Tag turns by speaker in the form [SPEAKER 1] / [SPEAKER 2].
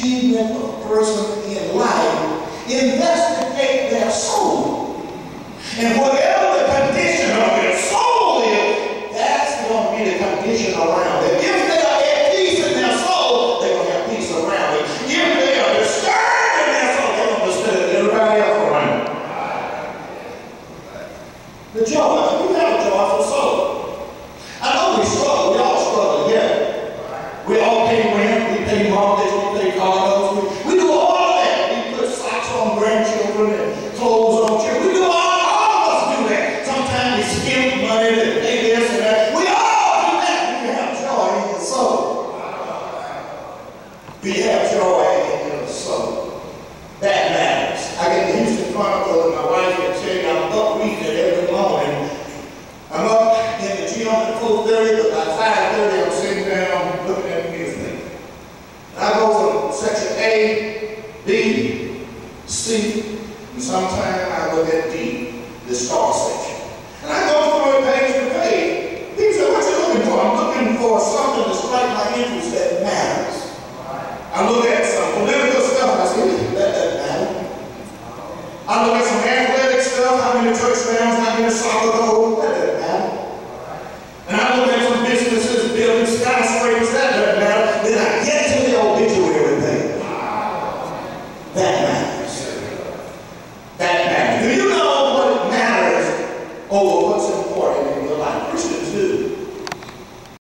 [SPEAKER 1] achievement of a person in life, investigate their soul. And whatever the condition of their soul is, that's going to be the condition around it. If they are at peace in their soul, they're going to have peace around it. If they are disturbed in their soul, they're going to disturb everybody else around it. The joy, we have a joyful soul. I know we struggle, we all struggle together. We all pay rent, we pay mortgage, we pay car notes, we do all of that. We put socks on grandchildren and clothes on children. We do all of us do that. Sometimes we skip money to pay this and that. We all do that. We have joy in the soul. We have joy in the soul. That matters. I get the Houston Chronicle and my wife can tell you I'm up reading it every morning. I'm up in the gym at 4:30, but by 5:30 I'm sitting down looking at the newspaper. I go from section A, B, C, and sometimes I look at D, the star section. And I go through it page to page. People say, what you looking for? I'm looking for something to strike my interest that matters. I look at some political stuff and I say, that doesn't matter. I look at some athletic stuff, how many touchdowns, how many soccer goals.